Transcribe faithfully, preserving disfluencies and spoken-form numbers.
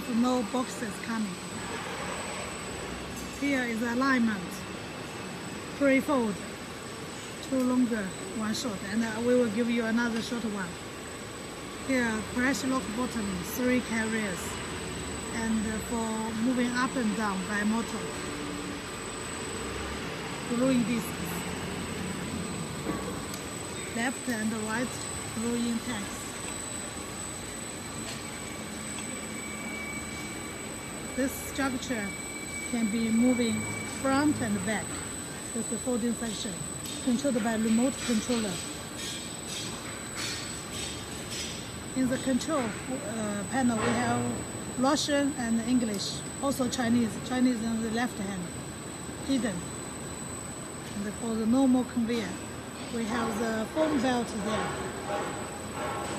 have no boxes coming. Here is alignment, three fold, two longer, one short, and uh, we will give you another short one. Here, pressure lock button, three carriers, and uh, for moving up and down by motor. Gluing discs, left and right gluing tags. This structure can be moving front and back. This is the folding section, controlled by remote controller. In the control uh, panel, we have Russian and English, also Chinese. Chinese on the left hand, hidden. And for the normal conveyor, we have the foam belt there.